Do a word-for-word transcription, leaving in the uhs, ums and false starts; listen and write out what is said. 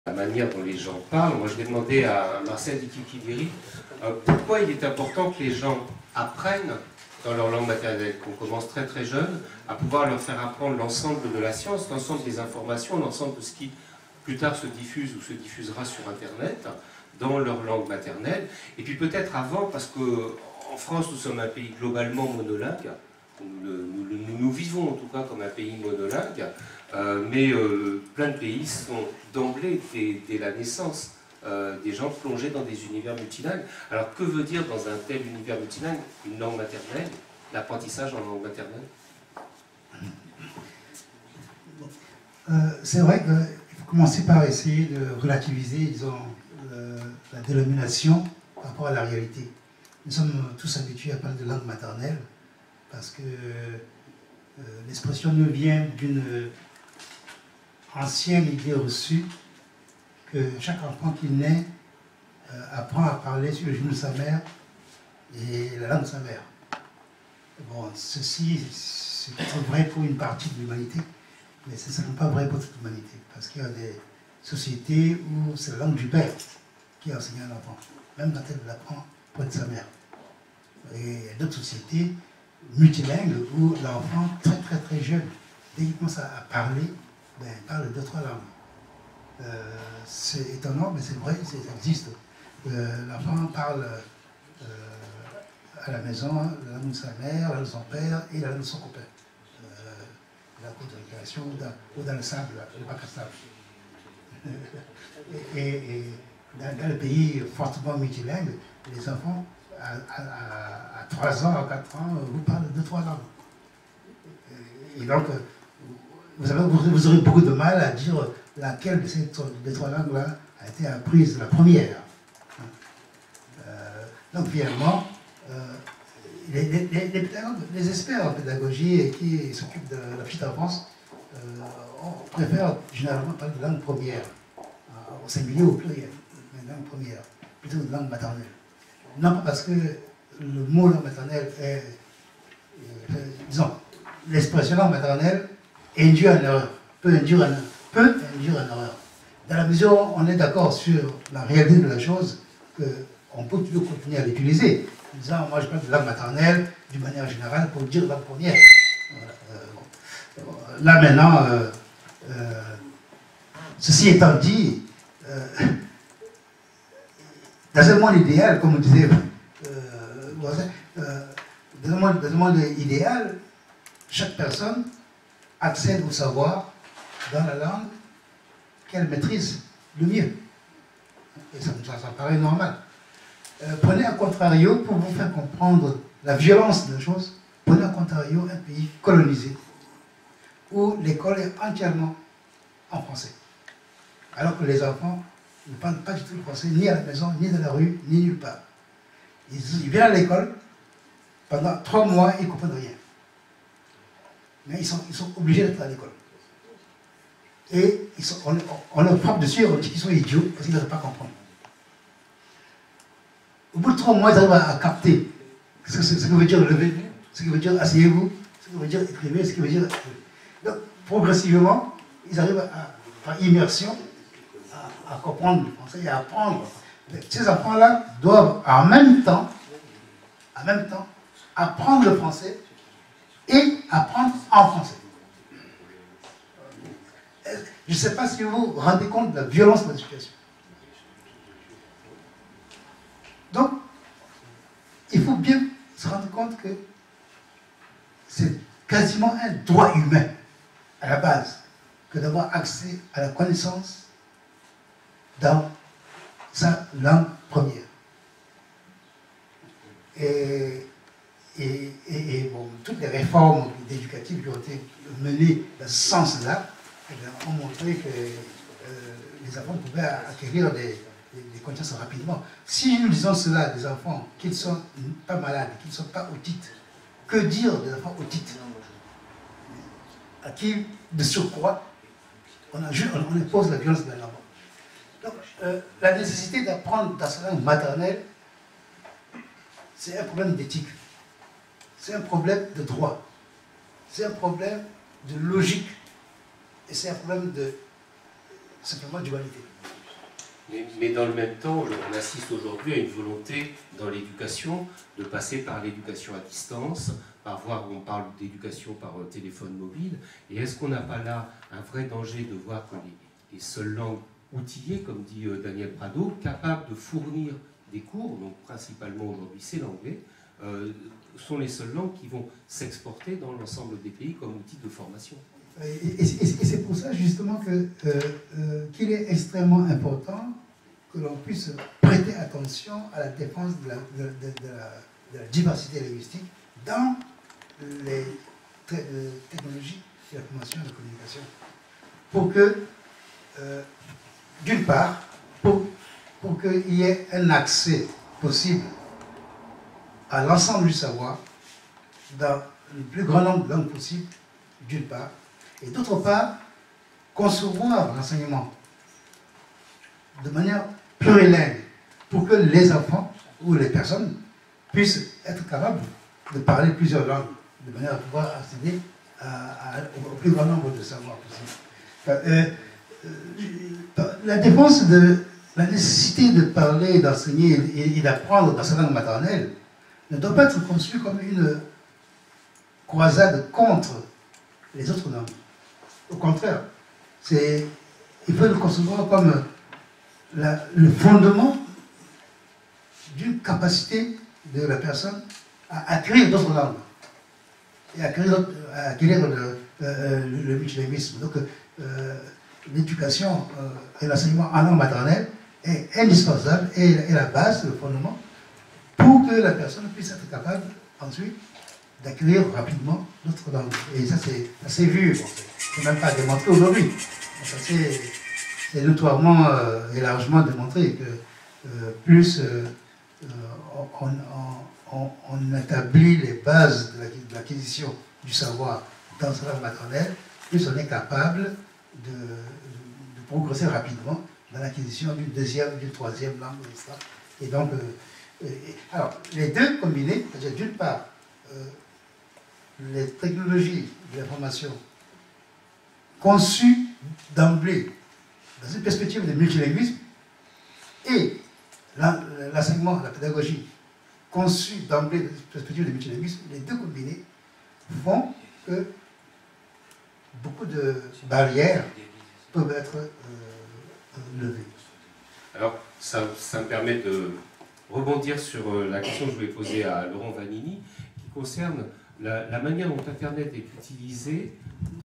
la manière dont les gens parlent. Moi, je vais demander à Marcel Dikikidiri euh, pourquoi il est important que les gens apprennent dans leur langue maternelle, qu'on commence très très jeune à pouvoir leur faire apprendre l'ensemble de la science, l'ensemble des informations, l'ensemble de ce qui plus tard se diffuse ou se diffusera sur Internet dans leur langue maternelle. Et puis peut-être avant, parce qu'en France, nous sommes un pays globalement monolingue, nous, nous, nous, nous vivons en tout cas comme un pays monolingue, euh, mais euh, plein de pays sont d'emblée, dès, dès la naissance, euh, des gens plongés dans des univers multilingues. Alors que veut dire dans un tel univers multilingue une langue maternelle, l'apprentissage en langue maternelle? euh, C'est vrai qu'il faut commencer par essayer de relativiser, disons, le, la dénomination par rapport à la réalité. Nous sommes tous habitués à parler de langue maternelle parce que euh, l'expression nous vient d'une ancienne idée reçue que chaque enfant qui naît euh, apprend à parler sur le genou de sa mère et la langue de sa mère. Bon, ceci, c'est peut-être vrai pour une partie de l'humanité, mais ce n'est pas vrai pour toute l'humanité, parce qu'il y a des sociétés où c'est la langue du père qui enseigne à l'enfant, même quand elle l'apprend pour être sa mère. Et il y a d'autres sociétés multilingues où l'enfant, très très très jeune, dès qu'il commence à parler, ben, il parle deux, trois langues. Euh, c'est étonnant, mais c'est vrai, ça existe. Euh, l'enfant parle euh, à la maison la langue de sa mère, la langue de son père et la langue de son copain. Euh, la cour de récréation ou dans, ou dans le sable, le bac à sable. et, et, et dans, dans le pays fortement multilingue, les enfants, à, à, à trois ans, à quatre ans, vous parlez deux, trois langues. Et donc, vous, avez, vous aurez beaucoup de mal à dire laquelle de ces deux, trois langues-là a été apprise la première. Euh, donc, finalement, euh, les, les, les, les experts en pédagogie qui s'occupent de la petite enfance euh, on préfère généralement parler de langue première, au singulier ou au pluriel, mais langue première, plutôt de langue maternelle. Non pas parce que le mot langue maternelle est, euh, disons, l'expression langue maternelle induit en erreur, peut induire en, peut induire en erreur. Dans la mesure où on est d'accord sur la réalité de la chose, qu'on peut toujours continuer à l'utiliser, en disant, moi je parle de langue maternelle, d'une manière générale, pour dire langue première. Voilà. Euh, bon. Là maintenant, euh, euh, ceci étant dit, euh, dans un monde idéal, comme on disait, euh, euh, dans, un monde, dans un monde idéal, chaque personne accède au savoir dans la langue qu'elle maîtrise le mieux. Et ça, ça, ça paraît normal. Euh, prenez un contrario pour vous faire comprendre la violence de la chose. Prenez un contrario un pays colonisé où l'école est entièrement en français. Alors que les enfants ne parlent pas du tout le français, ni à la maison, ni dans la rue, ni nulle part. Ils, ils viennent à l'école, pendant trois mois, ils ne comprennent rien. Mais ils sont, ils sont obligés d'être à l'école. Et ils sont, on, on leur frappe dessus, on dit qu'ils sont idiots parce qu'ils ne peuvent pas comprendre. Au bout de trois mois, ils arrivent à, à capter ce que, ce que veut dire lever, ce que veut dire asseyez-vous, ce que veut dire écrivez, ce que veut dire. Donc, progressivement, ils arrivent à, par immersion à, à comprendre le français et à apprendre. Ces enfants-là doivent en même temps, en même temps, apprendre le français et apprendre en français. Je ne sais pas si vous vous rendez compte de la violence de la situation. Donc, il faut bien se rendre compte que c'est quasiment un droit humain, à la base, que d'avoir accès à la connaissance dans sa langue première. Et, et, et, et bon, toutes les réformes éducatives qui ont été menées dans ce sens-là ont montré que euh, les enfants pouvaient acquérir des, des, des connaissances rapidement. Si nous disons cela des enfants qui ne sont pas malades, qui ne sont pas autites, que dire des enfants autites à qui, de surcroît, on, a, on impose la violence de l'enfant. Donc, euh, la nécessité d'apprendre dans sa langue maternelle, c'est un problème d'éthique, c'est un problème de droit, c'est un problème de logique, et c'est un problème de simplement dualité. Mais, mais dans le même temps, on assiste aujourd'hui à une volonté dans l'éducation de passer par l'éducation à distance, par voir, on parle d'éducation par téléphone mobile, et est-ce qu'on n'a pas là un vrai danger de voir que les, les seules langues outillées, comme dit Daniel Prado, capables de fournir des cours, donc principalement aujourd'hui c'est l'anglais, euh, sont les seules langues qui vont s'exporter dans l'ensemble des pays comme outil de formation. Et, et, et c'est pour ça justement que, euh, euh, qu'il est extrêmement important que l'on puisse prêter attention à la défense de la, de, de, de la, de la diversité linguistique dans les technologies de l'information et de la communication. Pour que, euh, d'une part, pour, pour qu'il y ait un accès possible à l'ensemble du savoir dans le plus grand nombre de langues possibles, d'une part, et d'autre part, concevoir l'enseignement de manière plurilingue pour que les enfants ou les personnes puissent être capables de parler plusieurs langues de manière à pouvoir accéder à, à, au plus grand nombre de savoirs possibles. Euh, euh, la défense de la nécessité de parler, d'enseigner et, et d'apprendre dans sa langue maternelle ne doit pas être conçue comme une croisade contre les autres langues. Au contraire, c'est, il faut le concevoir comme la, le fondement d'une capacité de la personne à acquérir d'autres langues et à acquérir, à acquérir le, euh, le, le multilinguisme. Donc, euh, l'éducation euh, et l'enseignement en langue maternelle est indispensable et est la base, le fondement, pour que la personne puisse être capable ensuite d'acquérir rapidement d'autres langues. Et ça, c'est vu. Bon, c'est même pas démontré aujourd'hui. C'est notoirement euh, et largement démontré que euh, plus euh, on, on, on, on établit les bases de l'acquisition du savoir dans sa langue maternelle, plus on est capable de, de, de progresser rapidement dans l'acquisition d'une deuxième, d'une troisième langue, et cetera. Et donc, euh, et, alors, les deux combinés, c'est-à-dire d'une part, euh, les technologies de l'information conçues d'emblée dans une perspective de multilinguisme et l'enseignement, la pédagogie conçue d'emblée dans une perspective de multilinguisme, les deux combinés font que beaucoup de barrières peuvent être euh, levées. Alors, ça, ça me permet de rebondir sur la question que je voulais poser à Laurent Vanini, qui concerne la, la manière dont Internet est utilisé